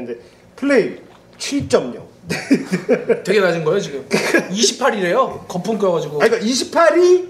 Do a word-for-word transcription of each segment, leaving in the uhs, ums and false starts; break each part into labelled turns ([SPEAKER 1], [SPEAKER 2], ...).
[SPEAKER 1] 플레이 칠 점 영.
[SPEAKER 2] 되게 낮은 거예요 지금. 이십팔이래요. 거품 껴가지고.
[SPEAKER 1] 아니 그러니까 이십팔이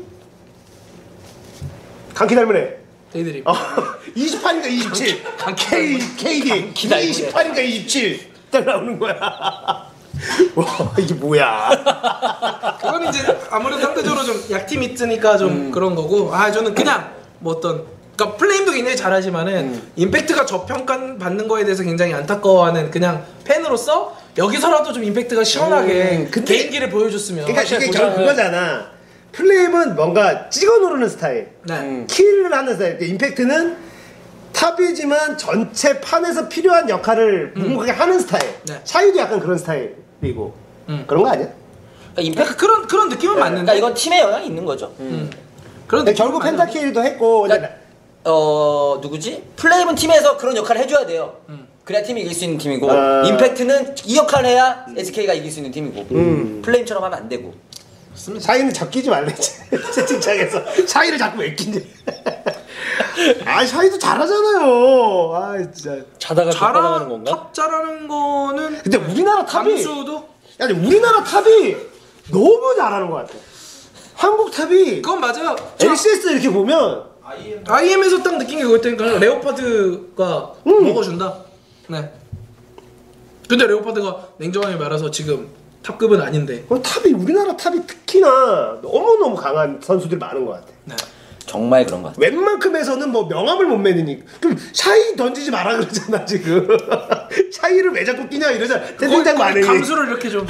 [SPEAKER 1] 강키 닮은 애.
[SPEAKER 2] 데이드립.
[SPEAKER 1] 어, 이십팔인가 이십칠. K 케이디 이십팔인가 이십칠. 딱 나오는 거야. 와 이게 뭐야?
[SPEAKER 2] 그건 이제 아무래도 상대적으로 좀 약팀이 있으니까 좀 음. 그런 거고. 아 저는 그냥 뭐 어떤 그러니까 플레임도 굉장히 잘하지만은 음. 임팩트가 저평가 받는 거에 대해서 굉장히 안타까워하는 그냥 팬으로서 여기서라도 좀 임팩트가 시원하게 음. 개인기를 보여줬으면.
[SPEAKER 1] 그러니까 이게 결국 그거잖아. 플레임은 뭔가 찍어 누르는 스타일, 네. 음. 킬을 하는 스타일. 임팩트는 탑이지만 전체 판에서 필요한 역할을 묵묵하게 음. 하는 스타일. 네. 샤이도 약간 그런 스타일이고 음. 그런 거 아니야?
[SPEAKER 2] 그러니까 임팩트 그런 그런 느낌은 네. 맞는데.
[SPEAKER 3] 그러니까 이건 팀의 영향이 있는 거죠. 음.
[SPEAKER 1] 그런 결국 펜타킬도 했고.
[SPEAKER 3] 그러니까, 어 누구지? 플레임은 팀에서 그런 역할을 해줘야 돼요. 음. 그래야 팀이 이길 수 있는 팀이고 아... 임팩트는 이 역할을 해야 에스케이가 이길 수 있는 팀이고 음. 플레임처럼 하면 안 되고.
[SPEAKER 1] 샤이는 잡히지 말래. 채팅창에서 샤이를 자꾸 왜 끼니? 아 샤이도 잘하잖아요. 아 진짜
[SPEAKER 4] 자다가 잘하는 건가?
[SPEAKER 2] 탑 잘하는 거는.
[SPEAKER 1] 근데 우리나라 탑이.
[SPEAKER 2] 감수도.
[SPEAKER 1] 아니 우리나라 탑이 너무 잘하는 것 같아. 한국 탑이.
[SPEAKER 2] 그건 맞아요.
[SPEAKER 1] 엘씨에스 이렇게 보면.
[SPEAKER 2] 아이엠에서 딱 느낀 게 그거였다니까. 레오파드가 음. 먹어준다. 네. 근데 레오파드가 냉정하게 말해서 지금 탑급은 아닌데.
[SPEAKER 1] 어, 탑이 우리나라 탑이 특히나 너무 너무 강한 선수들이 많은 것 같아.
[SPEAKER 2] 네.
[SPEAKER 3] 정말 그런 것 같아.
[SPEAKER 1] 웬만큼에서는 뭐 명함을 못 매느니 그럼 샤이 던지지 마라 그러잖아 지금. 샤이를 왜 자꾸 끼냐 이러잖아. 채팅창 많으니.
[SPEAKER 2] 감수를 이렇게 좀.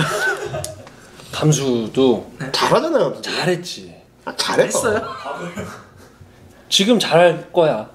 [SPEAKER 4] 감수도
[SPEAKER 1] 네. 잘하잖아요.
[SPEAKER 4] 잘했지.
[SPEAKER 1] 아, 잘했어요.
[SPEAKER 4] 지금 잘할 거야.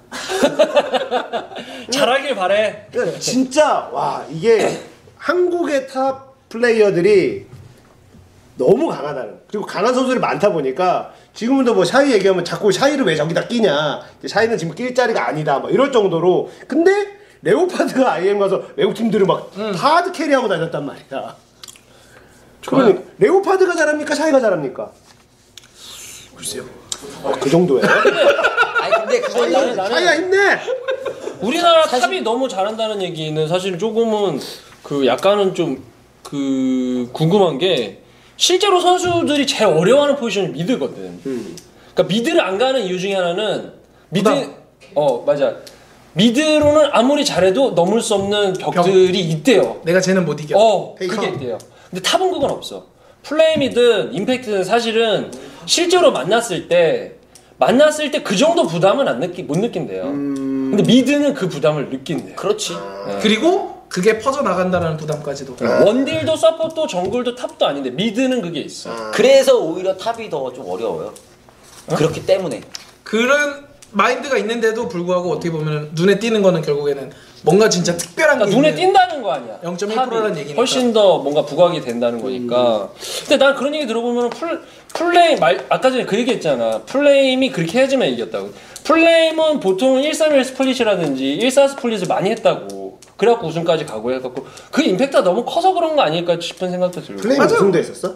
[SPEAKER 4] 잘하길 바래.
[SPEAKER 1] 그러니까 진짜 와 이게 한국의 탑 플레이어들이 너무 강하다는. 그리고 강한 선수들이 많다 보니까 지금도 뭐 샤이 얘기하면 자꾸 샤이를 왜 저기다 끼냐. 샤이는 지금 낄 자리가 아니다. 막 이럴 정도로. 근데 레오파드가 아이엠 가서 외국 팀들을 막 다 음. 하드 캐리하고 다녔단 말이야. 그러면 레오파드가 잘합니까? 샤이가 잘합니까?
[SPEAKER 2] 글쎄요.
[SPEAKER 1] 아, 그 정도예요?
[SPEAKER 3] 아니 근데 그건 나는
[SPEAKER 1] 샤이야 힘내.
[SPEAKER 4] 우리나라 사실... 탑이 너무 잘한다는 얘기는 사실 조금은 그 약간은 좀 그 궁금한 게 실제로 선수들이 제일 어려워하는 포지션이 미드거든. 음. 그러니까 미드를 안 가는 이유 중에 하나는 미드 부담. 어 맞아. 미드로는 아무리 잘해도 넘을 수 없는 벽들이 벽. 있대요.
[SPEAKER 2] 내가 쟤는 못 이겨.
[SPEAKER 4] 어 그게 있대요. 근데 탑은 그건 없어. 플레임이든 임팩트든 사실은 실제로 만났을 때 만났을 때 그 정도 부담은 안 느끼 못 느낀대요. 음... 근데 미드는 그 부담을 느낀대요.
[SPEAKER 3] 그렇지.
[SPEAKER 2] 네. 그리고 그게 퍼져 나간다는 부담까지도.
[SPEAKER 4] 아. 원딜도 서포트도 정글도 탑도 아닌데 미드는 그게 있어.
[SPEAKER 3] 아. 그래서 오히려 탑이 더 좀 어려워요. 어? 그렇기 때문에.
[SPEAKER 2] 그런 마인드가 있는데도 불구하고 어떻게 보면 눈에 띄는 거는 결국에는 뭔가 진짜 특별한
[SPEAKER 4] 그러니까
[SPEAKER 2] 게
[SPEAKER 4] 눈에 띈다는 거 아니야.
[SPEAKER 2] 영 점 일 퍼센트라는 얘기니까.
[SPEAKER 4] 훨씬 더 뭔가 부각이 된다는 거니까. 음. 근데 난 그런 얘기 들어보면 풀 플레임 말 아까 전에 그 얘기했잖아. 플레임이 그렇게 해야지만 이겼다고. 플레임은 보통은 일삼일 스플릿이라든지 일사 스플릿을 많이 했다고. 그래갖고 우승까지 가고 해갖고 그 임팩트가 너무 커서 그런 거 아닐까 싶은 생각도 들고.
[SPEAKER 1] 플레임 우승도 했었어?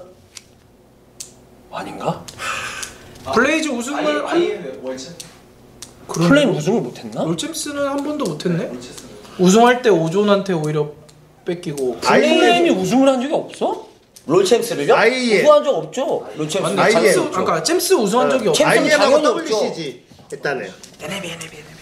[SPEAKER 4] 아닌가?
[SPEAKER 2] 아, 블레이즈 우승을
[SPEAKER 5] 아이엠 월챔.
[SPEAKER 4] 플레임 우승을 못했나?
[SPEAKER 2] 롤챔스는 한 번도 못했네. 우승할 때 오존한테 오히려 뺏기고.
[SPEAKER 4] 플레임이 우승을 한 적이 없어?
[SPEAKER 3] 롤챔스를요? 우승한 적 없죠. 롤챔스.
[SPEAKER 2] 챔스 아까 챔스 우승한 적이 없어.
[SPEAKER 1] 아이엠하고 더블유씨지 했다네요.
[SPEAKER 2] 엔엘비 엔엘비 엔엘비.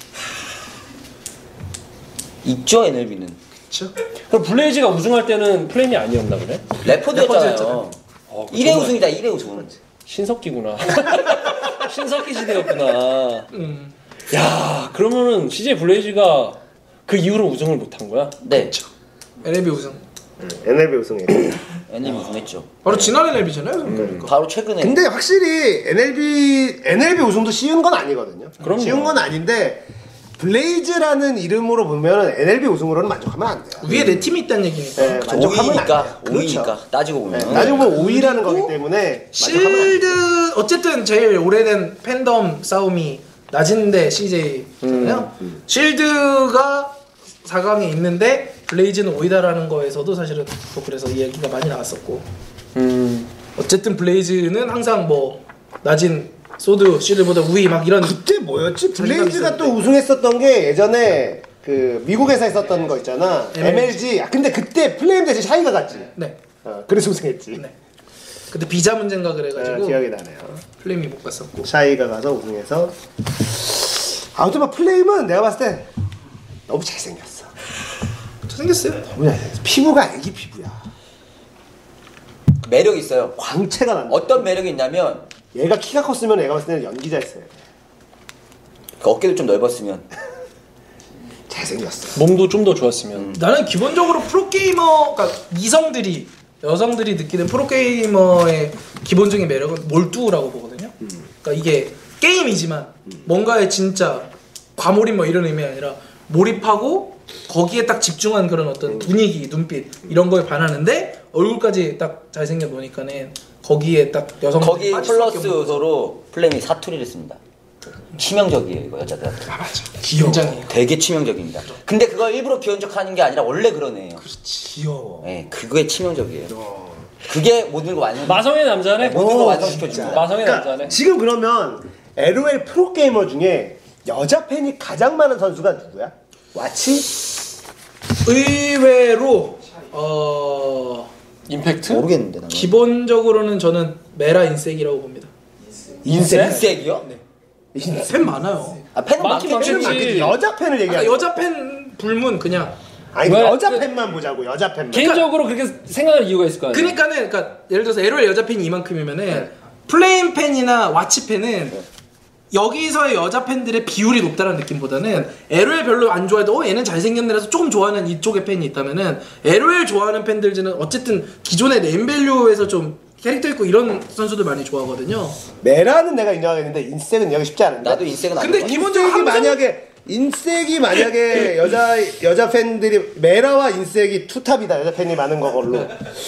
[SPEAKER 3] 있죠 엔엘비는.
[SPEAKER 2] 그렇죠.
[SPEAKER 4] 그럼 블레이즈가 우승할 때는 플레임이 아니었나 그래?
[SPEAKER 3] 레포드였잖아요. 어, 일 회 우승이다. 일 회 우승.
[SPEAKER 4] 신석기구나. 신석기 시대였구나. 음. 야 그러면은 씨제이 블레이즈가 그 이후로 우승을 못한 거야?
[SPEAKER 3] 네.
[SPEAKER 2] 그렇죠. 엔엘비 우승.
[SPEAKER 1] 응, 엔엘비 우승했죠.
[SPEAKER 3] 엔엘비 우승했죠.
[SPEAKER 2] 바로 지난 엔엘비잖아요.
[SPEAKER 3] 음, 바로 최근에.
[SPEAKER 1] 근데 확실히 엔엘비 엔엘비 우승도 쉬운 건 아니거든요.
[SPEAKER 4] 그럼요.
[SPEAKER 1] 쉬운 건 아닌데 블레이즈라는 이름으로 보면 엔엘비 우승으로는 만족하면 안 돼요.
[SPEAKER 2] 위에 네 팀이 있다는 얘기니까.
[SPEAKER 1] 네, 만족하면
[SPEAKER 3] 오위니까,
[SPEAKER 1] 안 돼요.
[SPEAKER 3] 오위니까
[SPEAKER 1] 그렇죠.
[SPEAKER 3] 따지고 보면.
[SPEAKER 1] 네, 따지고 보면 오위라는 거기 때문에
[SPEAKER 2] 실드 어쨌든 제일 오래된 팬덤 싸움이 낮은데 씨제이잖아요. 음, 음. 실드가 사 강에 있는데 블레이즈는 오위다라는 거에서도 사실은 또 그래서 이야기가 많이 나왔었고. 음. 어쨌든 블레이즈는 항상 뭐 낮은 소드, 실드보다 우위 막 이런.
[SPEAKER 1] 그때 뭐였지? 블레이즈가 또 우승했었던 게 예전에 그 미국에서 했었던 거 있잖아.
[SPEAKER 2] 엠엘지.
[SPEAKER 1] 엠엘지. 아, 근데 그때 플레임 대신 샤이가 갔지.
[SPEAKER 2] 네.
[SPEAKER 1] 어, 그래서 우승했지.
[SPEAKER 2] 네. 그때 비자 문제인가 그래가지고
[SPEAKER 1] 아, 기억이 나네요.
[SPEAKER 2] 플레임이 못 갔었고.
[SPEAKER 1] 샤이가 가서 우승해서. 아무튼 뭐 플레임은 내가 봤을 때 너무 잘생겼어.
[SPEAKER 2] 잘생겼어요.
[SPEAKER 1] 너무 잘생겼어. 피부가 애기 피부야.
[SPEAKER 3] 매력 있어요.
[SPEAKER 1] 광채가 난다.
[SPEAKER 3] 어떤 매력이 있냐면
[SPEAKER 1] 얘가 키가 컸으면 얘가 봤을 때는 연기자였어요.
[SPEAKER 3] 그 어깨도 좀 넓었으면.
[SPEAKER 1] 잘생겼어.
[SPEAKER 4] 몸도 좀 더 좋았으면.
[SPEAKER 2] 음. 나는 기본적으로 프로게이머, 그러니까 이성들이 여성들이 느끼는 프로게이머의 기본적인 매력은 몰두라고 보거든요.
[SPEAKER 1] 음.
[SPEAKER 2] 그러니까 이게 게임이지만 뭔가에 진짜 과몰입 뭐 이런 의미가 아니라 몰입하고 거기에 딱 집중한 그런 어떤 분위기, 눈빛 이런 거에 반하는데 얼굴까지 딱 잘생겨 놓으니까는 거기에 딱 여성
[SPEAKER 3] 거기 플러스 요소로 플레임이 사투리를 씁니다. 치명적이에요 이거 여자들한테.
[SPEAKER 2] 아 맞아. 굉장히
[SPEAKER 3] 되게 치명적입니다. 근데 그걸 일부러 귀여운 척하는 게 아니라 원래 그런 애예요.
[SPEAKER 1] 귀여워.
[SPEAKER 3] 네, 그게 치명적이에요. 그게 모든 걸 완전
[SPEAKER 4] 마성의 남자네.
[SPEAKER 3] 모든 걸
[SPEAKER 1] 오,
[SPEAKER 3] 완성시켜
[SPEAKER 1] 진짜.
[SPEAKER 3] 줍니다.
[SPEAKER 4] 마성의
[SPEAKER 1] 그러니까
[SPEAKER 4] 남자네.
[SPEAKER 1] 지금 그러면 엘오엘 프로게이머 중에 여자 팬이 가장 많은 선수가 누구야? 와치?
[SPEAKER 2] 의외로 어
[SPEAKER 4] 임팩트?
[SPEAKER 3] 모르겠는데 나는.
[SPEAKER 2] 기본적으로는 저는 메라 인색이라고 봅니다.
[SPEAKER 1] 인색?
[SPEAKER 3] 인색이요?
[SPEAKER 2] 네. 팬 많아요.
[SPEAKER 3] 아 팬은
[SPEAKER 4] 많긴
[SPEAKER 3] 많겠지.
[SPEAKER 4] 많겠지.
[SPEAKER 1] 팬은 많겠지. 여자 팬을
[SPEAKER 2] 아까
[SPEAKER 1] 얘기하는
[SPEAKER 2] 여자 팬 불문 그냥
[SPEAKER 1] 아니
[SPEAKER 4] 왜?
[SPEAKER 1] 여자
[SPEAKER 4] 그-
[SPEAKER 1] 팬만 보자고 여자 팬만.
[SPEAKER 4] 개인적으로 그렇게 생각할 이유가 있을 거 아니야.
[SPEAKER 2] 그러니까는 그러니까 예를 들어서 엘오엘 여자 팬이 이만큼이면은 플레임 팬이나 와치 팬은 여기서의 여자 팬들의 비율이 높다는 느낌보다는 엘오엘 별로 안 좋아해도 어 얘는 잘생겼네라서 조금 좋아하는 이쪽의 팬이 있다면은 엘오엘 좋아하는 팬들은 어쨌든 기존의 네임밸류에서 좀 캐릭터 있고 이런 선수들 많이 좋아하거든요.
[SPEAKER 1] 메라는 내가 인정하겠는데 인색은 인정하기 쉽지 않은데.
[SPEAKER 3] 나도 인색은 안
[SPEAKER 2] 근데
[SPEAKER 3] 좋아.
[SPEAKER 2] 기본적으로
[SPEAKER 1] 인색이
[SPEAKER 2] 함정-
[SPEAKER 1] 만약에 인색이 만약에 여자 여자 팬들이 메라와 인색이 투탑이다 여자 팬이 많은 거걸로.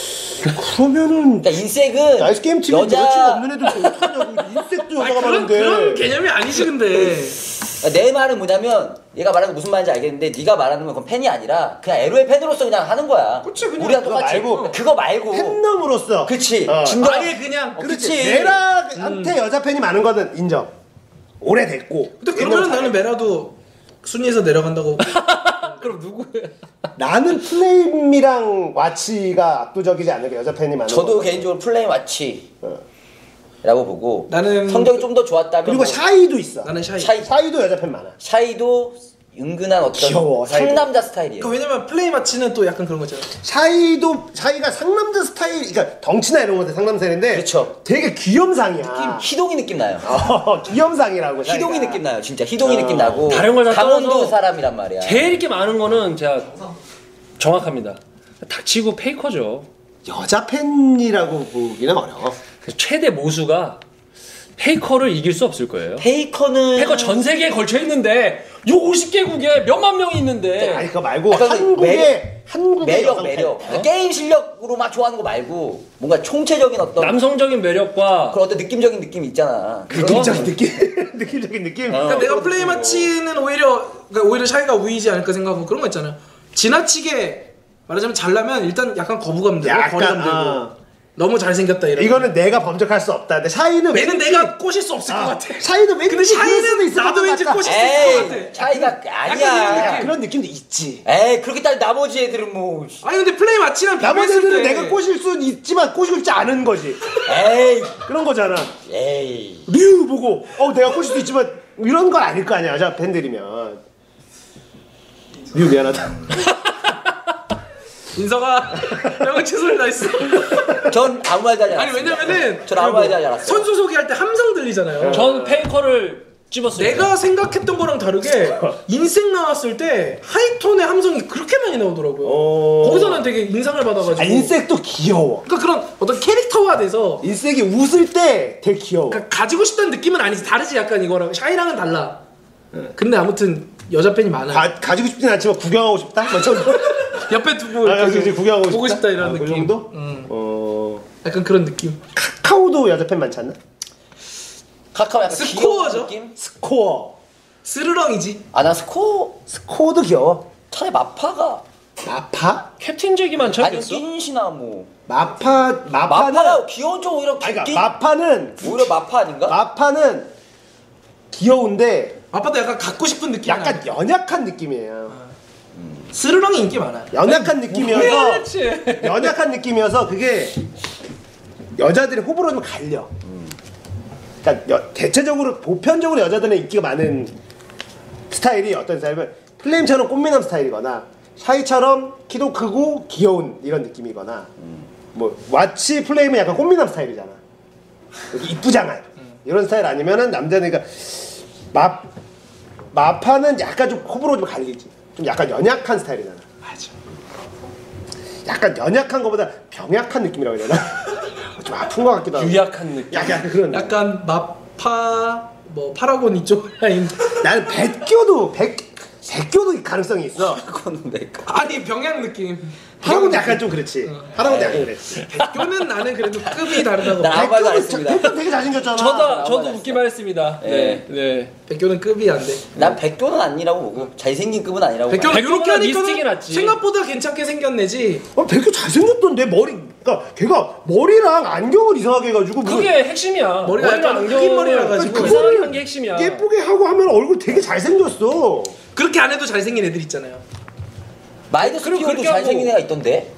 [SPEAKER 1] 그러면은
[SPEAKER 3] 그러니까 인색은
[SPEAKER 1] 나이스 게임 팀에
[SPEAKER 3] 여자
[SPEAKER 1] 여자친구 없는 애들 어떡하냐고. 인색도 여자가
[SPEAKER 2] 그런
[SPEAKER 1] 많은데.
[SPEAKER 2] 그런 개념이 아니지 근데.
[SPEAKER 3] 내 말은 뭐냐면 얘가 말하는 게 무슨 말인지 알겠는데 네가 말하는 건 그건 팬이 아니라 그냥 엘오엘 팬으로서 그냥 하는 거야.
[SPEAKER 2] 그치, 그냥
[SPEAKER 3] 우리랑
[SPEAKER 1] 그거
[SPEAKER 3] 똑같이.
[SPEAKER 1] 말고
[SPEAKER 3] 그거 말고.
[SPEAKER 1] 팬덤으로서.
[SPEAKER 3] 그치.
[SPEAKER 1] 어.
[SPEAKER 3] 진짜
[SPEAKER 2] 아예 그냥
[SPEAKER 1] 그렇지.
[SPEAKER 3] 그치.
[SPEAKER 1] 메라한테 여자 팬이 많은 거는 인정. 오래됐고.
[SPEAKER 2] 근데 그러면 나는 메라도 순위에서 내려간다고.
[SPEAKER 4] 그럼 누구야?
[SPEAKER 1] 나는 플레임이랑 와치가 압도적이지 않을까 여자 팬이 많은
[SPEAKER 3] 저도
[SPEAKER 1] 거.
[SPEAKER 3] 개인적으로 플레임 와치라고
[SPEAKER 1] 어.
[SPEAKER 3] 보고
[SPEAKER 2] 나는
[SPEAKER 3] 성적이 좀 더 좋았다면
[SPEAKER 1] 그리고
[SPEAKER 3] 뭐
[SPEAKER 1] 샤이도 있어.
[SPEAKER 2] 나는 샤이.
[SPEAKER 3] 샤이
[SPEAKER 1] 샤이도 여자 팬 많아.
[SPEAKER 3] 샤이도 은근한 어떤
[SPEAKER 1] 귀여워, 샤이도.
[SPEAKER 3] 상남자 스타일이에요.
[SPEAKER 2] 그러니까 왜냐면 플레이 마치는 또 약간 그런 거잖아.
[SPEAKER 1] 샤이도 샤이가 상남자 스타일, 그러니까 덩치나 이런 것들 상남자인데
[SPEAKER 3] 그쵸.
[SPEAKER 1] 되게 귀염상이야.
[SPEAKER 3] 희동이 느낌 나요.
[SPEAKER 1] 어, 귀염상이라고. 샤이가.
[SPEAKER 3] 희동이 느낌 나요. 진짜 희동이
[SPEAKER 1] 어.
[SPEAKER 3] 느낌 나고.
[SPEAKER 4] 다른 걸다
[SPEAKER 3] 강원도
[SPEAKER 4] 떠나서
[SPEAKER 3] 사람이란 말이야.
[SPEAKER 4] 제일 이렇게 많은 거는 제가 정확합니다. 닥치고 페이커죠.
[SPEAKER 1] 여자 팬이라고 보기는 어려워.
[SPEAKER 4] 최대 모수가 페이커를 이길 수 없을 거예요.
[SPEAKER 3] 페이커는
[SPEAKER 4] 페이커 전 세계에 걸쳐 있는데 요 오십 개국에 몇만 명이 있는데
[SPEAKER 1] 아니 그거 말고
[SPEAKER 3] 약간
[SPEAKER 1] 한국의
[SPEAKER 3] 매력,
[SPEAKER 1] 한국의
[SPEAKER 3] 매력
[SPEAKER 1] 여성
[SPEAKER 3] 매력.
[SPEAKER 1] 팬.
[SPEAKER 3] 그러니까 게임 실력으로 막 좋아하는 거 말고 뭔가 총체적인 어떤
[SPEAKER 4] 남성적인 매력과
[SPEAKER 3] 그런 어떤 느낌적인 느낌이 있잖아.
[SPEAKER 1] 느낌적인 느낌, 느낌적인 느낌.
[SPEAKER 3] 어.
[SPEAKER 2] 그러니까 내가 플레이 마치는 오히려 그러니까 오히려 샤이가 우위지 않을까 생각하고 그런 거 있잖아요. 지나치게 말하자면 잘나면 일단 약간 거부감 들고
[SPEAKER 1] 약간,
[SPEAKER 2] 거리감 들고
[SPEAKER 1] 아.
[SPEAKER 2] 너무 잘생겼다 이런.
[SPEAKER 1] 이거는 내가 범접할 수 없다. 근데 샤이는
[SPEAKER 2] 얘는
[SPEAKER 1] 왠지-
[SPEAKER 2] 내가 꼬실 수 없을
[SPEAKER 1] 아,
[SPEAKER 2] 것 같아.
[SPEAKER 1] 샤이는 왠지
[SPEAKER 2] 근데
[SPEAKER 1] 그럴 수도
[SPEAKER 2] 샤이는
[SPEAKER 1] 있을
[SPEAKER 2] 나도
[SPEAKER 1] 것
[SPEAKER 2] 왠지
[SPEAKER 1] 같다.
[SPEAKER 2] 꼬실 수 있을 것
[SPEAKER 3] 에이
[SPEAKER 2] 같아.
[SPEAKER 3] 차이가
[SPEAKER 2] 약간
[SPEAKER 3] 아니야.
[SPEAKER 1] 그런 느낌도 있지.
[SPEAKER 3] 에이 그렇게 따 나머지 애들은 뭐
[SPEAKER 2] 아니 근데 플레이 마치랑
[SPEAKER 1] 나머지
[SPEAKER 2] 비교했을
[SPEAKER 1] 애들은
[SPEAKER 2] 때
[SPEAKER 1] 내가 꼬실 수는 있지만 꼬시고 싶지 않은 거지.
[SPEAKER 3] 에이
[SPEAKER 1] 그런 거잖아.
[SPEAKER 3] 에이
[SPEAKER 1] 류 보고 어 내가 꼬실 수도 있지만 이런 건 아닐 거 아니야 여자 팬들이면. 류 미안하다.
[SPEAKER 2] 인서가 형은 최선을 다했어.
[SPEAKER 3] 전 아무 말도 하지 않았어요.
[SPEAKER 2] 아니 왜냐면은
[SPEAKER 3] 전 아무 말도 하지 않았어요.
[SPEAKER 2] 선수 소개할 때 함성 들리잖아요.
[SPEAKER 4] 전 페이커를 집었어요.
[SPEAKER 2] 내가 생각했던 거랑 다르게 인생 나왔을 때 하이톤의 함성이 그렇게 많이 나오더라고요.
[SPEAKER 1] 어.
[SPEAKER 2] 거기서는 되게 인상을 받아가지고.
[SPEAKER 1] 아, 인색도 귀여워.
[SPEAKER 2] 그러니까 그런 어떤 캐릭터화돼서
[SPEAKER 1] 인색이 웃을 때 되게 귀여워.
[SPEAKER 2] 그러니까 가지고 싶다는 느낌은 아니지. 다르지 약간 이거랑 샤이랑은 달라. 근데 아무튼 여자 팬이 많아요.
[SPEAKER 1] 가, 가지고 싶진 않지만 구경하고 싶다? 뭐 정도?
[SPEAKER 2] 옆에 두고
[SPEAKER 1] 아,
[SPEAKER 2] 이렇게
[SPEAKER 1] 그치, 구경하고
[SPEAKER 2] 보고
[SPEAKER 1] 싶다?
[SPEAKER 2] 싶다 이런
[SPEAKER 1] 아, 그
[SPEAKER 2] 느낌.
[SPEAKER 1] 정도?
[SPEAKER 2] 음.
[SPEAKER 1] 어...
[SPEAKER 2] 약간 그런 느낌.
[SPEAKER 1] 카카오도 여자 팬 많지 않나?
[SPEAKER 3] 카카오 약간
[SPEAKER 2] 스코어죠?
[SPEAKER 3] 귀여운 느낌?
[SPEAKER 1] 스코어.
[SPEAKER 2] 스르렁이지.
[SPEAKER 3] 아나 스코어
[SPEAKER 1] 스코어도 귀여워.
[SPEAKER 3] 차라리 마파가
[SPEAKER 1] 마파?
[SPEAKER 4] 캡틴 잭이 많지
[SPEAKER 3] 아니면
[SPEAKER 4] 않겠어?
[SPEAKER 3] 낀시나 뭐
[SPEAKER 1] 마파, 마파는.
[SPEAKER 3] 마파가 귀여운 쪽 오히려
[SPEAKER 1] 아니, 그러니까
[SPEAKER 3] 끼-
[SPEAKER 1] 마파는.
[SPEAKER 3] 오히려 마파 아닌가?
[SPEAKER 1] 마파는 귀여운데
[SPEAKER 2] 아빠도 약간 갖고 싶은 느낌.
[SPEAKER 1] 약간 연약한 느낌이에요.
[SPEAKER 2] 스르렁이 인기 많아요.
[SPEAKER 1] 연약한 느낌이어서
[SPEAKER 4] 그렇지.
[SPEAKER 1] 연약한 느낌이어서 그게 여자들이 호불호 좀 갈려. 그러니까 여, 대체적으로 보편적으로 여자들은 인기가 많은 스타일이 어떤 스타일이면 플레임처럼 꽃미남 스타일이거나 샤이처럼 키도 크고 귀여운 이런 느낌이거나 뭐 왓치 플레임은 약간 꽃미남 스타일이잖아. 이쁘잖아요. 이런 스타일 아니면은 남자는 그러니까 마 마파는 약간 좀 호불호 좀 갈리지. 좀 약간 연약한 스타일이잖아.
[SPEAKER 2] 맞아.
[SPEAKER 1] 약간 연약한 것보다 병약한 느낌이라고 해야 되나? 좀 아픈 것 같기도 하고.
[SPEAKER 4] 유약한 느낌.
[SPEAKER 1] 약간 그런.
[SPEAKER 2] 약간 마파 뭐 파라곤 이쪽 라인.
[SPEAKER 1] 나는 백교도 백 백교도 가능성이 있어.
[SPEAKER 3] 그거는 내가.
[SPEAKER 2] 아니 병양 느낌.
[SPEAKER 1] 파라곤 약간 좀 그렇지. 파라곤 약간 그랬지.
[SPEAKER 2] 백교는 나는 그래도 급이 다르다고.
[SPEAKER 3] 나 아무 말도 안 했습니다.
[SPEAKER 1] 백교는 되게 잘생겼잖아.
[SPEAKER 4] 저도 저도
[SPEAKER 3] 나와봤어.
[SPEAKER 4] 웃기만 했습니다. 네. 네.
[SPEAKER 2] 백교는 급이 안 돼.
[SPEAKER 3] 난 백교는 아니라고 보고 잘생긴 급은 아니라고.
[SPEAKER 2] 백교는
[SPEAKER 4] 백교보다
[SPEAKER 2] 이렇게
[SPEAKER 4] 미스틱이
[SPEAKER 2] 하니까는
[SPEAKER 4] 낫지.
[SPEAKER 2] 생각보다 괜찮게 생겼네지.
[SPEAKER 1] 어, 백교 잘생겼던데 머리. 그러니까 걔가 머리랑 안경을 이상하게 해가지고 무슨
[SPEAKER 4] 그게 핵심이야.
[SPEAKER 2] 머리가 약간
[SPEAKER 4] 안경을
[SPEAKER 2] 흑인 머리라 가지고.
[SPEAKER 1] 그거를
[SPEAKER 4] 이상하게 한 게 핵심이야.
[SPEAKER 1] 예쁘게 하고 하면 얼굴 되게 잘생겼어.
[SPEAKER 2] 그렇게 안 해도 잘생긴 애들 있잖아요.
[SPEAKER 3] 마이너스
[SPEAKER 4] 그리고
[SPEAKER 3] 피오도
[SPEAKER 4] 그렇게
[SPEAKER 3] 잘생긴
[SPEAKER 4] 하고-
[SPEAKER 3] 애가 있던데.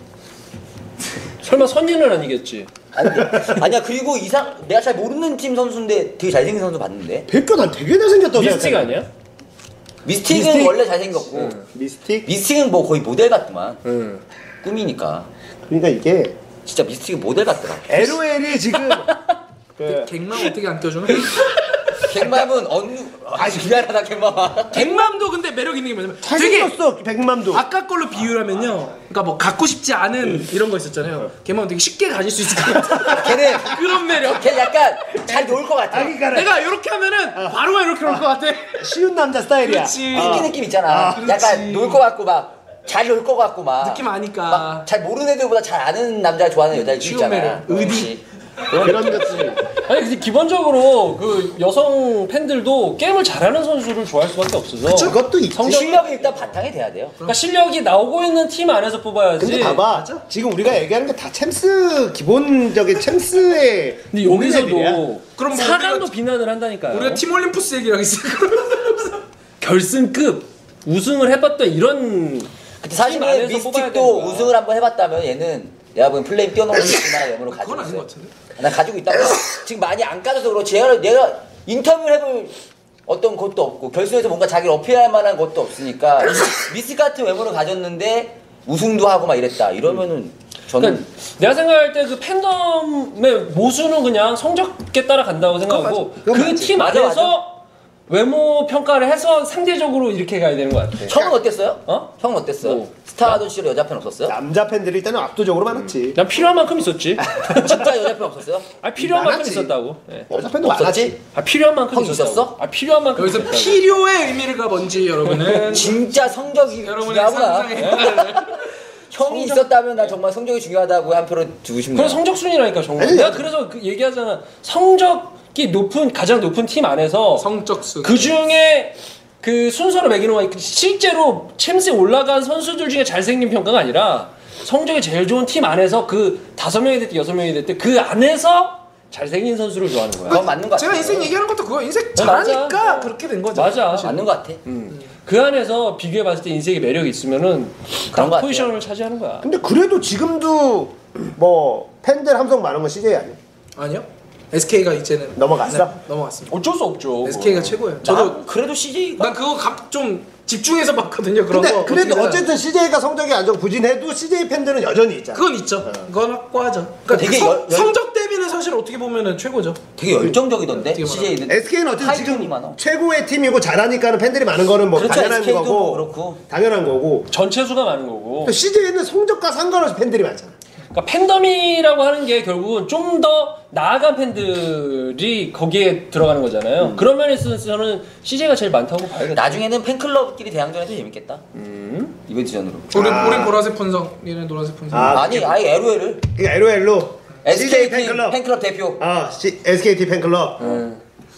[SPEAKER 4] 설마 선녀는 아니겠지?
[SPEAKER 3] 아니, 아니야. 그리고 이상 내가 잘 모르는 팀 선수인데 되게 잘생긴 선수 봤는데.
[SPEAKER 1] 백교 난 되게 잘생겼다고
[SPEAKER 4] 미스틱
[SPEAKER 1] 생각해.
[SPEAKER 4] 아니야?
[SPEAKER 3] 미스틱은
[SPEAKER 1] 미스틱?
[SPEAKER 3] 원래 잘생겼고
[SPEAKER 4] 응.
[SPEAKER 1] 미스틱?
[SPEAKER 3] 미스틱은 뭐 거의 모델 같구만.
[SPEAKER 4] 응.
[SPEAKER 3] 꿈이니까.
[SPEAKER 1] 그러니까 이게
[SPEAKER 3] 진짜 미스틱은 모델 같더라.
[SPEAKER 1] 엘오엘이 지금 그
[SPEAKER 2] 갱맘 어떻게 안 껴주나?
[SPEAKER 3] 갱맘은 어느 아 미안하다 갱맘아.
[SPEAKER 2] 갱맘도 근데 매력 있는 게 뭐냐면 되게
[SPEAKER 1] 잘생겼어 백맘도.
[SPEAKER 2] 아까 걸로 비유하면요. 그러니까 뭐 갖고 싶지 않은 이런 거 있었잖아요. 걔만 되게 쉽게 가질 수 있을 것 같아.
[SPEAKER 3] 걔는
[SPEAKER 2] 그런 매력.
[SPEAKER 3] 걔 약간 잘 놀 것 같아.
[SPEAKER 1] 아, 그러니까
[SPEAKER 2] 내가 이렇게 하면은 바로 이렇게 올 것 같아.
[SPEAKER 1] 쉬운 남자 스타일이야.
[SPEAKER 2] 그렇지.
[SPEAKER 3] 핑키 느낌 있잖아.
[SPEAKER 2] 그렇지.
[SPEAKER 3] 약간 놀 것 같고 막 잘 놀 것 같고 막
[SPEAKER 2] 느낌 아니까.
[SPEAKER 3] 막 잘 모르는 애들보다 잘 아는 남자 좋아하는 여자들
[SPEAKER 2] 쉬운
[SPEAKER 3] 있잖아.
[SPEAKER 2] 매력. 의디.
[SPEAKER 3] 그렇지.
[SPEAKER 1] 그런 것들이.
[SPEAKER 4] 아니 근데 기본적으로 그 여성 팬들도 게임을 잘하는 선수를 좋아할 수밖에 없어서.
[SPEAKER 1] 그것도 있지.
[SPEAKER 4] 성적-
[SPEAKER 3] 실력이 일단 바탕이 돼야 돼요.
[SPEAKER 4] 그러니까 실력이 나오고 있는 팀 안에서 뽑아야지.
[SPEAKER 1] 근데 봐봐. 지금 우리가 얘기하는 게 다 챔스 기본적인 챔스의
[SPEAKER 4] 근데
[SPEAKER 1] 애들이야.
[SPEAKER 4] 여기서도
[SPEAKER 2] 그럼 뭐
[SPEAKER 4] 사강도
[SPEAKER 2] 우리가-
[SPEAKER 4] 비난을 한다니까요.
[SPEAKER 2] 우리가 팀 올림푸스 얘기를 하겠어.
[SPEAKER 4] 결승급 우승을 해봤던 이런
[SPEAKER 3] 근데
[SPEAKER 4] 팀
[SPEAKER 3] 사실은
[SPEAKER 4] 안에서 뽑아야
[SPEAKER 3] 미스틱도
[SPEAKER 4] 되는 거야.
[SPEAKER 3] 우승을 한번 해봤다면 얘는 내가 보기엔 플레임 뛰어넘을 만한 외모를 가지고
[SPEAKER 2] 그건 아닌
[SPEAKER 3] 있어요.
[SPEAKER 2] 것 같은데.
[SPEAKER 3] 난 가지고 있다고. 지금 많이 안 까져서 그렇지. 얘가 내가 인터뷰를 해볼 어떤 것도 없고 결승에서 뭔가 자기를 어필할 만한 것도 없으니까 미스 같은 외모를 가졌는데 우승도 하고 막 이랬다. 이러면은 저는
[SPEAKER 4] 그러니까 내가 생각할 때 그 팬덤의 모수는 그냥 성적에 따라 간다고 생각하고
[SPEAKER 1] 그건
[SPEAKER 4] 그
[SPEAKER 1] 맞지.
[SPEAKER 4] 팀
[SPEAKER 3] 맞아,
[SPEAKER 4] 안에서 외모 평가를 해서 상대적으로 이렇게 가야 되는 것 같아.
[SPEAKER 3] 형은 어땠어요?
[SPEAKER 4] 어?
[SPEAKER 3] 형은 어땠어요?
[SPEAKER 4] 뭐?
[SPEAKER 3] 스타 아저씨로 여자 팬 없었어요?
[SPEAKER 1] 남자 팬들이 일단은 압도적으로 많았지.
[SPEAKER 4] 난 필요한 만큼 있었지.
[SPEAKER 3] 진짜 여자 팬 없었어요?
[SPEAKER 4] 아 필요한 만큼
[SPEAKER 1] 많았지.
[SPEAKER 4] 있었다고. 네.
[SPEAKER 1] 여자 팬도
[SPEAKER 3] 없었지?
[SPEAKER 1] 많았지.
[SPEAKER 4] 아 필요한 만큼
[SPEAKER 3] 형
[SPEAKER 4] 있었다고.
[SPEAKER 3] 있었어?
[SPEAKER 4] 아 필요한 만큼
[SPEAKER 2] 여기서
[SPEAKER 4] 있었다고.
[SPEAKER 2] 필요의 의미가 뭔지 여러분은
[SPEAKER 3] 진짜 성적이
[SPEAKER 2] 여러분의
[SPEAKER 3] 중요하구나.
[SPEAKER 2] 상상에
[SPEAKER 3] 형이 있었다면 난 정말 성적이 중요하다고 한 표를 주고 싶네요.
[SPEAKER 4] 그건 성적 순이라니까 정말.
[SPEAKER 1] 아니,
[SPEAKER 4] 내가
[SPEAKER 1] 아니.
[SPEAKER 4] 그래서 그 얘기하잖아. 성적이 높은 가장 높은 팀 안에서
[SPEAKER 2] 성적수.
[SPEAKER 4] 그 중에 그 순서를 매기는 거야. 실제로 챔스에 올라간 선수들 중에 잘생긴 평가가 아니라 성적이 제일 좋은 팀 안에서 그 다섯 명이 됐든 여섯 명이 됐든 그 안에서 잘생긴 선수를 좋아하는 거야.
[SPEAKER 3] 그건 맞는 것 같아요.
[SPEAKER 2] 제가 인생 얘기하는 것도 그거 인생
[SPEAKER 4] 어, 맞아.
[SPEAKER 2] 잘하니까
[SPEAKER 4] 어.
[SPEAKER 2] 그렇게 된 거죠.
[SPEAKER 4] 맞아.
[SPEAKER 2] 사실.
[SPEAKER 3] 맞는 것 같아.
[SPEAKER 4] 음. 그 안에서 비교해봤을 때 인생의 매력이 있으면은
[SPEAKER 3] 그런 것
[SPEAKER 4] 딱 포지션을 차지하는 거야.
[SPEAKER 1] 근데 그래도 지금도 뭐 팬들 함성 많은 건 씨제이 아니야?
[SPEAKER 2] 아니요. 에스케이가 이제는
[SPEAKER 1] 넘어갔어?
[SPEAKER 2] 네, 넘어갔습니다.
[SPEAKER 4] 어쩔 수 없죠.
[SPEAKER 2] 에스케이가 최고예요. 저도
[SPEAKER 3] 저도 그래도 씨제이가
[SPEAKER 2] 난 그거 감, 좀 집중해서 봤거든요. 그런
[SPEAKER 1] 근데
[SPEAKER 2] 거.
[SPEAKER 1] 그래도
[SPEAKER 2] 어떻게든.
[SPEAKER 1] 어쨌든 씨제이가 성적이 안 좋고 부진해도 씨제이 팬들은 여전히 있잖아.
[SPEAKER 2] 그건 있죠. 그건 확고하죠. 그러니까
[SPEAKER 3] 되게
[SPEAKER 2] 성,
[SPEAKER 3] 열- 열-
[SPEAKER 2] 성적 대비는 사실 어떻게 보면은 최고죠.
[SPEAKER 3] 되게 열정적이던데
[SPEAKER 2] 어떻게
[SPEAKER 3] 씨제이는.
[SPEAKER 1] 에스케이는 어쨌든
[SPEAKER 3] 하이톤이
[SPEAKER 1] 지금
[SPEAKER 3] 많아.
[SPEAKER 1] 최고에이의 팀이고 잘하니까는 팬들이 많은 거는 뭐
[SPEAKER 3] 그렇죠.
[SPEAKER 1] 당연한
[SPEAKER 3] 에스케이도
[SPEAKER 1] 거고
[SPEAKER 3] 뭐 그렇고.
[SPEAKER 1] 당연한 거고
[SPEAKER 4] 전체 수가 많은 거고.
[SPEAKER 1] 씨제이는 성적과 상관없이 팬들이 많잖아.
[SPEAKER 4] 그러니까 팬덤이라고 하는 게 결국은 좀 더 나아간 팬들이 거기에 들어가는 거잖아요.
[SPEAKER 1] 음.
[SPEAKER 4] 그런 면에 있어서는 씨제이가 제일 많다고 봐야겠다.
[SPEAKER 3] 나중에는 팬클럽끼리 대항전해도 재밌겠다.
[SPEAKER 4] 음.
[SPEAKER 3] 이벤트전으로.
[SPEAKER 2] 우린
[SPEAKER 1] 아.
[SPEAKER 2] 우린 보라색 fun성, 얘는 노란색 fun성.
[SPEAKER 1] 아,
[SPEAKER 3] 아니 아예 엘오엘을
[SPEAKER 1] 그러니까 엘오엘로 씨제이
[SPEAKER 3] 에스케이
[SPEAKER 1] 팬클럽.
[SPEAKER 3] 팬클럽 대표.
[SPEAKER 1] 아, 씨, 에스케이티 팬클럽.
[SPEAKER 4] 음.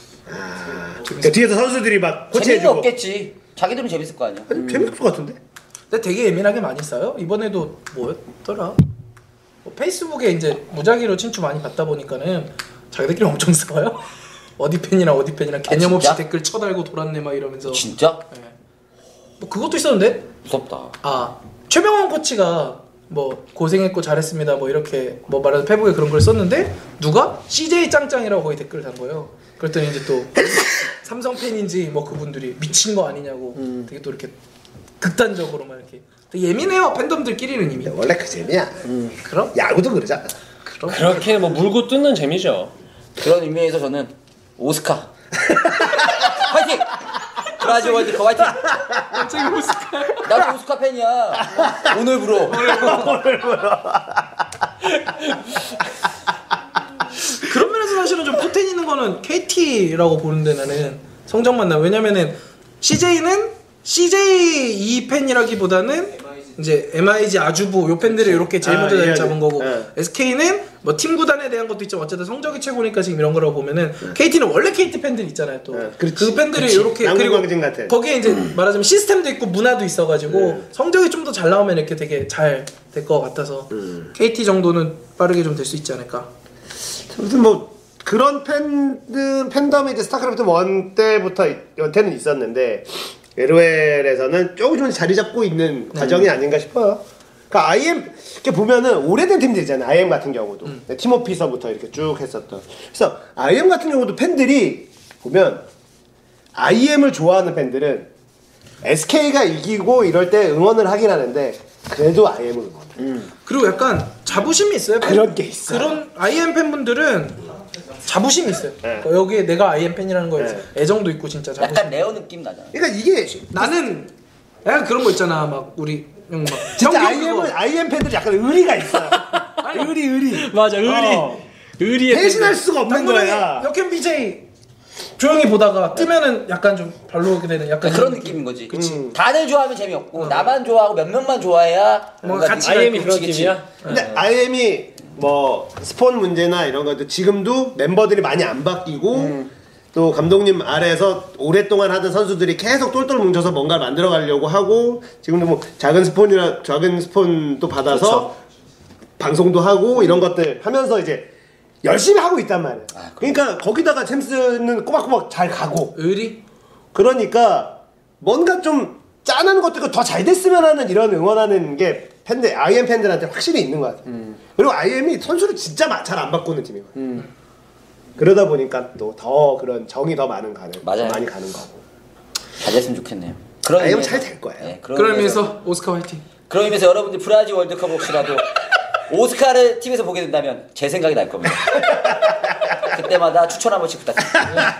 [SPEAKER 1] 그러니까 뒤에서 선수들이 막
[SPEAKER 3] 재미는
[SPEAKER 1] 코치해주고.
[SPEAKER 3] 없겠지. 자기들은 재밌을 거 아니야.
[SPEAKER 1] 아니, 재밌을 것 같은데?
[SPEAKER 2] 근데 되게 예민하게 많이 써요. 이번에도 뭐였더라? 뭐 페이스북에 이제 무작위로 친추 많이 받다 보니까는 자기들끼리 엄청 싸워요. 어디 팬이랑 어디 팬이랑 개념
[SPEAKER 3] 아,
[SPEAKER 2] 없이
[SPEAKER 3] 진짜?
[SPEAKER 2] 댓글 쳐달고 돌았네 막 이러면서.
[SPEAKER 3] 진짜?
[SPEAKER 2] 예. 뭐 그것도 있었는데.
[SPEAKER 3] 무섭다.
[SPEAKER 2] 아 최병원 코치가 뭐 고생했고 잘했습니다 뭐 이렇게 뭐 말해서 페북에 그런 걸 썼는데 누가 씨제이 짱짱이라고 거기 댓글 단 거예요. 그랬더니 이제 또 삼성 팬인지 뭐 그분들이 미친 거 아니냐고
[SPEAKER 1] 음.
[SPEAKER 2] 되게 또 이렇게 극단적으로 막 이렇게 되게 예민해요 팬덤들끼리는 이미.
[SPEAKER 1] 원래 그 재미야.
[SPEAKER 2] 그럼
[SPEAKER 1] 야구도 그러잖아.
[SPEAKER 2] 그럼
[SPEAKER 4] 그렇게 뭐 물고 뜯는 재미죠.
[SPEAKER 3] 그런 의미에서 저는 오스카 화이팅! 브라질 월드컵 화이팅!
[SPEAKER 2] 갑자기 오스카.
[SPEAKER 3] 나도 오스카 팬이야. 오늘부로.
[SPEAKER 2] 그런 면에서 사실은 좀 포텐 있는 거는 케이티라고 보는데 나는 성적만 나. 왜냐면은 씨제이는 씨제이 팬이라기보다는 이제 엠아이지 아주부 요 팬들이 이렇게 제일
[SPEAKER 1] 아,
[SPEAKER 2] 먼저 자리
[SPEAKER 1] 예,
[SPEAKER 2] 잡은 거고
[SPEAKER 1] 예.
[SPEAKER 2] 에스케이는 뭐 팀 구단에 대한 것도 있지만 어쨌든 성적이 최고니까 지금 이런 거라고 보면은 케이티는 원래 케이티 팬들 있잖아요 또.
[SPEAKER 1] 예,
[SPEAKER 2] 그
[SPEAKER 1] 그렇지,
[SPEAKER 2] 팬들이
[SPEAKER 1] 그렇지.
[SPEAKER 2] 이렇게
[SPEAKER 1] 남궁강진 같아.
[SPEAKER 2] 거기에 이제 말하자면 시스템도 있고 문화도 있어가지고
[SPEAKER 1] 음.
[SPEAKER 2] 성적이 좀 더 잘 나오면 이렇게 되게 잘 될 것 같아서
[SPEAKER 1] 음.
[SPEAKER 2] 케이티 정도는 빠르게 좀 될 수 있지 않을까.
[SPEAKER 1] 아무튼 뭐 그런 팬들 팬덤이 이제 스타크래프트 일 때부터 연태는 있었는데 엘오엘에서는 조금 좀 자리 잡고 있는 과정이 아닌가 싶어요. 그러니까 아이엠 이렇게 보면은 오래된 팀들이잖아요. 아이엠 같은 경우도
[SPEAKER 2] 음.
[SPEAKER 1] 팀오피서부터 이렇게 쭉 했었던. 그래서 아이엠 같은 경우도 팬들이 보면 아이엠을 좋아하는 팬들은 에스케이가 이기고 이럴 때 응원을 하긴 하는데 그래도 아이엠을 응원해.
[SPEAKER 2] 그리고 약간 자부심이 있어요. 팬-
[SPEAKER 1] 그런 게 있어요.
[SPEAKER 2] 그런 아이엠 팬분들은 자부심이 있어요.
[SPEAKER 1] 네.
[SPEAKER 2] 그러니까 여기에 내가 아이엠 팬이라는 거에
[SPEAKER 1] 네.
[SPEAKER 2] 애정도 있고 진짜 자부심.
[SPEAKER 3] 약간 레어 느낌 나잖아.
[SPEAKER 1] 그러니까 이게
[SPEAKER 2] 나는 약간 그런 거 있잖아. 막 우리 형 막
[SPEAKER 1] 진짜
[SPEAKER 2] 형도
[SPEAKER 1] 아이엠은
[SPEAKER 2] 그거.
[SPEAKER 1] 아이엠 팬들이 약간 의리가 있어요. 의리 의리.
[SPEAKER 4] 맞아, 의리.
[SPEAKER 1] 어.
[SPEAKER 4] 의리의
[SPEAKER 1] 대신할
[SPEAKER 4] 팬들.
[SPEAKER 1] 수가 없는 거야.
[SPEAKER 2] 역캠 비제이 조용히 보다가 뜨면은 약간 좀 별로게 되는 약간
[SPEAKER 3] 그런
[SPEAKER 2] 이런
[SPEAKER 3] 느낌인 거지.
[SPEAKER 1] 음.
[SPEAKER 3] 다들 좋아하면 재미없고 나만 좋아하고 몇 명만 좋아해야 뭔가
[SPEAKER 2] 같이
[SPEAKER 3] 느낌이-
[SPEAKER 4] 아이엠이
[SPEAKER 3] 그치,
[SPEAKER 4] 그런
[SPEAKER 3] 그치.
[SPEAKER 4] 팀이야?
[SPEAKER 1] 근데 아이엠이 뭐 스폰 문제나 이런 것도 지금도 멤버들이 많이 안 바뀌고 또 감독님 아래에서 오랫동안 하던 선수들이 계속 똘똘 뭉쳐서 뭔가를 만들어 가려고 하고 지금도 뭐 작은 스폰이나 작은 스폰도 받아서
[SPEAKER 3] 그렇죠.
[SPEAKER 1] 방송도 하고 이런 것들 하면서 이제 열심히 하고 있단 말이야.
[SPEAKER 3] 아,
[SPEAKER 1] 그러니까 거기다가 챔스는 꼬박꼬박 잘 가고
[SPEAKER 2] 의리.
[SPEAKER 1] 그러니까 뭔가 좀 짠한 것들이 더 잘 됐으면 하는 이런 응원하는 게 팬들 아이엠 팬들한테 확실히 있는 것 같아요. 그리고 아이엠이 선수를 진짜 잘 안 바꾸는 팀이거든요. 그러다 보니까 또 더 그런 정이 더 많은 가는
[SPEAKER 3] 맞아요.
[SPEAKER 1] 더 많이 가는 거고.
[SPEAKER 3] 잘 됐으면 좋겠네요. 그런
[SPEAKER 1] 아이엠은
[SPEAKER 3] 의미에서-
[SPEAKER 1] 잘 될 거예요.
[SPEAKER 3] 네, 그런
[SPEAKER 2] 그런
[SPEAKER 3] 의미에서
[SPEAKER 2] 의미에서 오스카 화이팅.
[SPEAKER 3] 그런 의미에서 여러분들 브라질 월드컵 혹시라도 오스카를 티비에서 보게 된다면 제 생각이 날 겁니다. 그때마다 추천 한 번씩 부탁드립니다.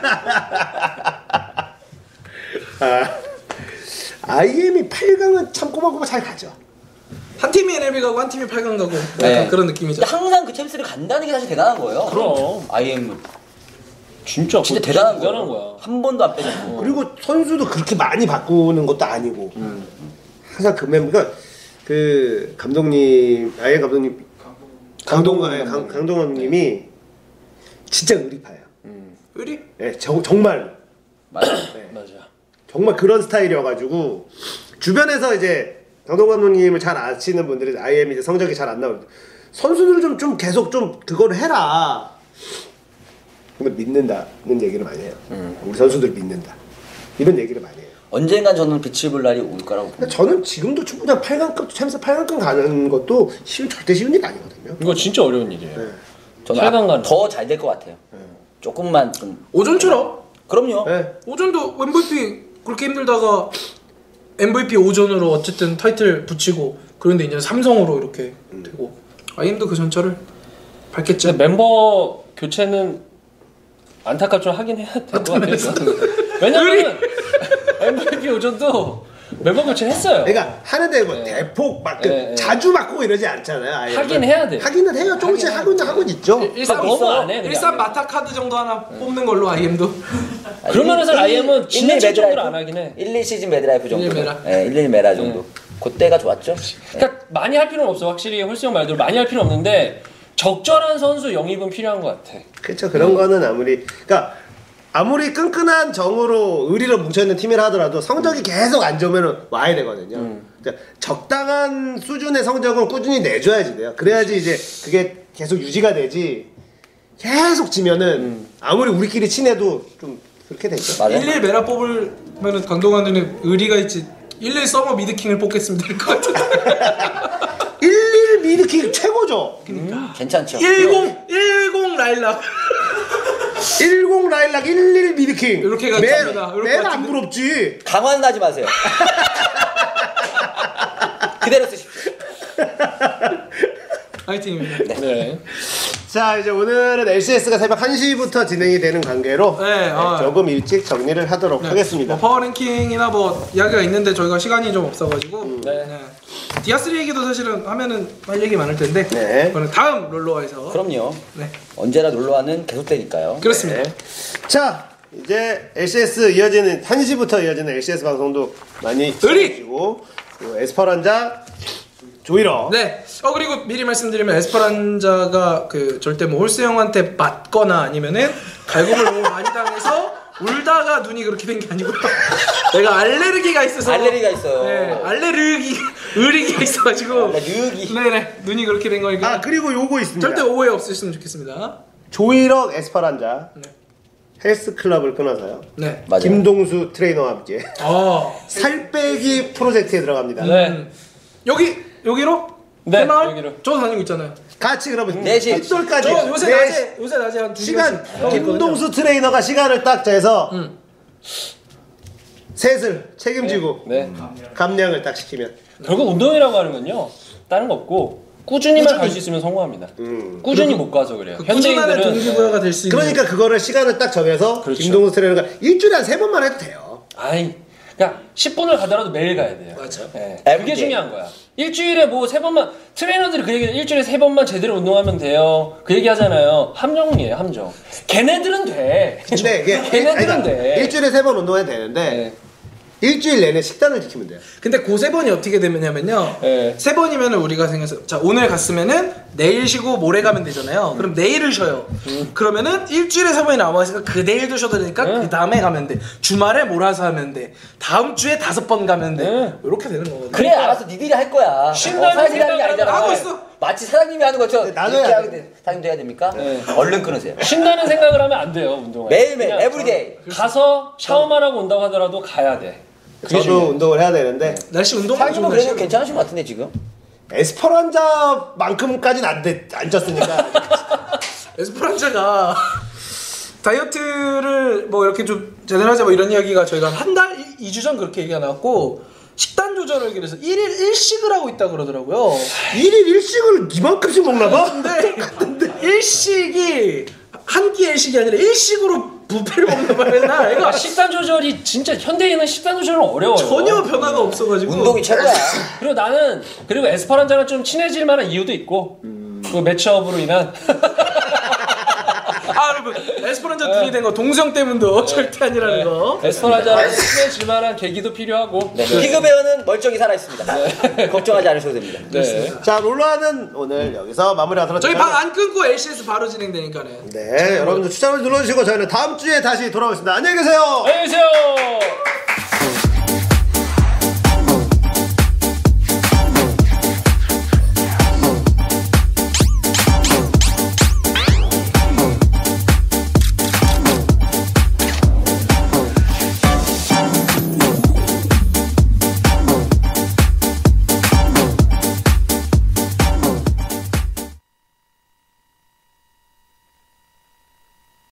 [SPEAKER 1] 아, 아이엠이 팔 강은 참 꼬박꼬박 잘 가죠.
[SPEAKER 2] 한 팀이 엔엘비 가고 한 팀이 팔 강 가고 약간
[SPEAKER 3] 네.
[SPEAKER 2] 그런 느낌이죠.
[SPEAKER 3] 근데 항상 그 챔스를 간다는 게 사실 대단한 거예요.
[SPEAKER 4] 그럼.
[SPEAKER 3] 아이엠
[SPEAKER 4] 진짜
[SPEAKER 3] 진짜
[SPEAKER 4] 그거
[SPEAKER 3] 대단한
[SPEAKER 4] 대단한
[SPEAKER 3] 거야.
[SPEAKER 4] 거야.
[SPEAKER 3] 한 번도 안 빼졌고.
[SPEAKER 1] 그리고 선수도 그렇게 많이 바꾸는 것도 아니고 항상 그 멤버가 그 감독님 아이엠 감독님 강동원 강, 강, 강동원님이 진짜 의리파예요.
[SPEAKER 2] 의리.
[SPEAKER 1] 네, 정, 정말
[SPEAKER 3] 맞아.
[SPEAKER 1] 네.
[SPEAKER 4] 맞아.
[SPEAKER 1] 정말 그런 스타일이어가지고 주변에서 이제 강동원 감독님을 잘 아시는 분들이 아이엠 이제 성적이 잘 안 나올 때 선수들을 좀, 좀 계속 좀 그거를 해라. 근데 믿는다는 얘기를 많이 해요. 우리 선수들 믿는다. 이런 얘기를 많이 해요.
[SPEAKER 3] 언젠간 저는 빛을 볼 날이 올 거라고 봅니다.
[SPEAKER 1] 근데 저는 지금도 충분히 팔 강급 챔스 팔 강급 가는 것도 쉬운 절대 쉬운 일이 아니거든요.
[SPEAKER 4] 이거 진짜 어려운 일이에요.
[SPEAKER 1] 네.
[SPEAKER 3] 저는
[SPEAKER 4] 팔 강 가는
[SPEAKER 3] 더 잘 될 것 같아요. 조금만 좀.
[SPEAKER 2] 오전처럼
[SPEAKER 3] 그럼요.
[SPEAKER 1] 네.
[SPEAKER 2] 오전도 엠브이피 그렇게 힘들다가 엠브이피 오전으로 어쨌든 타이틀 붙이고 그런데 이제 삼성으로 이렇게 되고 아이엠도 그 전철을 밟겠죠.
[SPEAKER 4] 근데 멤버 교체는 안타깝지만 하긴 해야 될 것 같아요. 왜냐면 엠브이피 오전도 멤버 교체 했어요.
[SPEAKER 1] 그러니까 하는데 뭐
[SPEAKER 4] 네.
[SPEAKER 1] 대폭 막 그
[SPEAKER 4] 네, 네.
[SPEAKER 1] 자주 맞고 이러지 않잖아요. 아이엠은.
[SPEAKER 4] 하긴 해야 돼요.
[SPEAKER 1] 하기는 해요. 조금씩
[SPEAKER 4] 하긴
[SPEAKER 1] 하고는 하고 있죠.
[SPEAKER 2] 일산
[SPEAKER 4] 너무 안 해, 그냥.
[SPEAKER 2] 일산 마타 카드 정도 하나 뽑는 걸로 아이엠도
[SPEAKER 4] 그런 면에서
[SPEAKER 3] 일,
[SPEAKER 4] 아이엠은
[SPEAKER 3] 일,
[SPEAKER 4] 지는
[SPEAKER 3] 일
[SPEAKER 4] 칠 정도를
[SPEAKER 3] 매드라이프?
[SPEAKER 4] 안 하긴 해.
[SPEAKER 3] 일, 이 시즌 매드라이프 정도.
[SPEAKER 2] 일, 일 메라.
[SPEAKER 3] 네, 일, 일 메라 정도. 그때가 좋았죠.
[SPEAKER 4] 그러니까 많이 할 필요는 없어. 확실히 홀수 형 말대로 많이 할 필요는 없는데 적절한 선수 영입은 필요한 것 같아.
[SPEAKER 1] 그렇죠. 그런 거는 아무리 그러니까 아무리 끈끈한 정으로 의리로 뭉쳐있는 팀이라 하더라도 성적이 계속 안 좋으면 와야 되거든요. 그러니까 적당한 수준의 성적을 꾸준히 내줘야지 돼요. 그래야지 이제 그게 계속 유지가 되지. 계속 지면은 아무리 우리끼리 친해도 좀 그렇게 되죠.
[SPEAKER 3] 맞아요.
[SPEAKER 2] 일일 메라 뽑으면은 강동원은 의리가 있지. 일일 서머 미드킹을 뽑겠습니다 될 것 같은데.
[SPEAKER 1] 일일 미드킹 최고죠.
[SPEAKER 3] 음, 괜찮죠.
[SPEAKER 2] 일공 일공 라일락.
[SPEAKER 1] 일공 라일락 일일 미드킹.
[SPEAKER 2] 이렇게
[SPEAKER 1] 맨-
[SPEAKER 2] 가겠습니다. 이럴
[SPEAKER 1] 맨
[SPEAKER 2] 것
[SPEAKER 1] 안
[SPEAKER 2] 같은데.
[SPEAKER 1] 부럽지.
[SPEAKER 3] 강화는 하지 마세요. 그대로 쓰십시오.
[SPEAKER 2] 화이팅입니다.
[SPEAKER 4] 네.
[SPEAKER 1] 자 이제 오늘은 엘씨에스가 새벽 한 시부터 진행이 되는 관계로
[SPEAKER 2] 네, 아.
[SPEAKER 1] 조금 일찍 정리를 하도록
[SPEAKER 2] 네.
[SPEAKER 1] 하겠습니다.
[SPEAKER 2] 뭐 파워랭킹이나 뭐 이야기가 있는데 저희가 시간이 좀 없어가지고
[SPEAKER 4] 네.
[SPEAKER 2] 디아쓰리 얘기도 사실은 하면은 할 얘기 많을 텐데
[SPEAKER 1] 네.
[SPEAKER 2] 그거는 다음 롤러와에서
[SPEAKER 3] 그럼요.
[SPEAKER 2] 네
[SPEAKER 3] 언제나 놀러와는 계속되니까요.
[SPEAKER 2] 그렇습니다.
[SPEAKER 1] 네. 자 이제 엘씨에스 이어지는 한 시부터 이어지는 엘씨에스 방송도 많이
[SPEAKER 2] 의리!
[SPEAKER 1] 시청해주시고 그리고 에스퍼란자 조이러
[SPEAKER 2] 네. 어 그리고 미리 말씀드리면 에스퍼란자가 그 절대 뭐 홀스 형한테 맞거나 아니면은 갈굼을 너무 많이 당해서 울다가 눈이 그렇게 된 게 아니고요. 내가 알레르기가 있어서
[SPEAKER 3] 알레르기가 있어요.
[SPEAKER 2] 네, 알레르기 의리기가 있어가지고
[SPEAKER 3] 알레르기.
[SPEAKER 2] 네네 눈이 그렇게 된 거니까
[SPEAKER 1] 아 그리고 요거 있습니다.
[SPEAKER 2] 절대 오해 없으셨으면 좋겠습니다.
[SPEAKER 1] 조이러 에스퍼란자
[SPEAKER 2] 네.
[SPEAKER 1] 헬스클럽을 끊어서요.
[SPEAKER 2] 네.
[SPEAKER 3] 맞아요.
[SPEAKER 1] 김동수 트레이너와 함께
[SPEAKER 2] 아
[SPEAKER 1] 살 빼기 프로젝트에 들어갑니다.
[SPEAKER 4] 네.
[SPEAKER 2] 음. 여기 여기로?
[SPEAKER 4] 네,
[SPEAKER 2] 새마을?
[SPEAKER 4] 여기로.
[SPEAKER 2] 저도 다니고 있잖아요.
[SPEAKER 1] 같이 그러면
[SPEAKER 3] 네 시.
[SPEAKER 1] 깃돌까지
[SPEAKER 2] 저 요새
[SPEAKER 1] 네
[SPEAKER 2] 낮에 요새 낮에 한 두
[SPEAKER 1] 시간
[SPEAKER 2] 시간씩
[SPEAKER 1] 김동수 트레이너가 시간을 딱 재서
[SPEAKER 2] 음.
[SPEAKER 1] 셋을 책임지고
[SPEAKER 4] 네.
[SPEAKER 1] 감량을 딱 시키면
[SPEAKER 4] 결국 운동이라고 하는 건요. 다른 거 없고 꾸준히만 갈 수 있으면 성공합니다.
[SPEAKER 1] 음.
[SPEAKER 4] 꾸준히 못 가서 그래요.
[SPEAKER 2] 그 꾸준함의 동기부여가 될 수 있는.
[SPEAKER 1] 그러니까 그거를 시간을 딱 정해서
[SPEAKER 4] 그렇죠.
[SPEAKER 1] 김동수 트레이너가 일주일에 한 세 번만 해도 돼요.
[SPEAKER 4] 아이, 그러니까 십 분을 가더라도 매일 가야 돼요.
[SPEAKER 2] 맞아.
[SPEAKER 4] 네.
[SPEAKER 3] Every
[SPEAKER 4] 그게
[SPEAKER 3] day.
[SPEAKER 4] 중요한 거야. 일주일에 뭐 세 번만 트레이너들이 그 얘기 일주일에 세 번만 제대로 운동하면 돼요. 그 얘기 하잖아요. 함정이에요, 함정. 걔네들은 돼.
[SPEAKER 1] 근데 이게
[SPEAKER 4] 걔네들은
[SPEAKER 1] 아니, 그러니까
[SPEAKER 4] 돼.
[SPEAKER 1] 일주일에 세 번 운동해도 되는데
[SPEAKER 4] 네.
[SPEAKER 1] 일주일 내내 식단을 지키면 돼요.
[SPEAKER 2] 근데 그 세 번이 어떻게 되냐면요.
[SPEAKER 4] 네.
[SPEAKER 2] 세 번이면은 우리가 생각해서 자 오늘 갔으면은 내일 쉬고 모레 가면 되잖아요. 그럼 내일을 쉬어요. 그러면은 일주일에 세 번이 남아있으니까 그 내일도 쉬어도 되니까
[SPEAKER 4] 네.
[SPEAKER 2] 그 다음에 가면 돼. 주말에 몰아서 하면 돼. 다음 주에 다섯 번 가면 돼.
[SPEAKER 4] 네.
[SPEAKER 2] 이렇게 되는 거거든.
[SPEAKER 3] 그래 알아서 니들이 할 거야.
[SPEAKER 4] 쉰다는
[SPEAKER 3] 어, 사장님이 하는 게
[SPEAKER 4] 생각을
[SPEAKER 3] 아니잖아.
[SPEAKER 2] 하고 있어.
[SPEAKER 3] 마치 사장님이 하는 것처럼
[SPEAKER 1] 나도
[SPEAKER 3] 이렇게
[SPEAKER 1] 해야
[SPEAKER 3] 하게 돼. 사장님도 해야 됩니까?
[SPEAKER 4] 네.
[SPEAKER 3] 얼른 끊으세요.
[SPEAKER 4] 쉰다는 생각을 하면 안 돼요, 운동을.
[SPEAKER 3] 매일매일,
[SPEAKER 4] 그냥
[SPEAKER 3] 에브리데이.
[SPEAKER 4] 가서 샤워만 하고 온다고 하더라도 가야 돼. 그게
[SPEAKER 1] 저도
[SPEAKER 4] 중요해.
[SPEAKER 1] 운동을 해야 되는데
[SPEAKER 2] 날씨 운동
[SPEAKER 3] 사장님은 그래도 괜찮으신 것 같은데 지금.
[SPEAKER 1] 에스퍼란자만큼까지는 안, 돼, 안 쪘으니까
[SPEAKER 2] 에스퍼란자가 다이어트를 뭐 이렇게 좀 제대로 하자 뭐 이런 이야기가 저희가 한 달, 이 주 전 그렇게 얘기가 나왔고 식단 조절을 하기 위해서 일 일 일 식을 하고 있다 그러더라고요.
[SPEAKER 1] 일일 일식을 이만큼씩 먹나 봐?
[SPEAKER 2] 근데 일식이 한 끼 일식이 아니라 일식으로 뷔페를 먹는 바에는 애가
[SPEAKER 4] 그러니까 식단 조절이 진짜 현대인은 식단 조절은 어려워요.
[SPEAKER 2] 전혀 변화가 없어가지고
[SPEAKER 3] 운동이 최고야.
[SPEAKER 4] 그리고 나는 그리고 에스퍼란자랑 좀 친해질 만한 이유도 있고 그 매치업으로 인한
[SPEAKER 2] 아 여러분 에스퍼란자 둘이 된 거 동성 때문도 절대 아니라는 거.
[SPEAKER 4] 에스퍼란자랑 친해질 만한 계기도 필요하고.
[SPEAKER 3] 네. 피그베어는 멀쩡히 살아 있습니다. 걱정하지 않으셔도 됩니다.
[SPEAKER 4] 네.
[SPEAKER 1] 자 롤러는 오늘 여기서 마무리하도록
[SPEAKER 2] 저희
[SPEAKER 1] 하겠습니다.
[SPEAKER 2] 방 안 끊고 엘씨에스 바로 진행되니까는.
[SPEAKER 1] 네 여러분들 추천을 눌러주시고 저희는 다음 주에 다시 돌아오겠습니다. 안녕히 계세요.
[SPEAKER 4] 안녕히 계세요.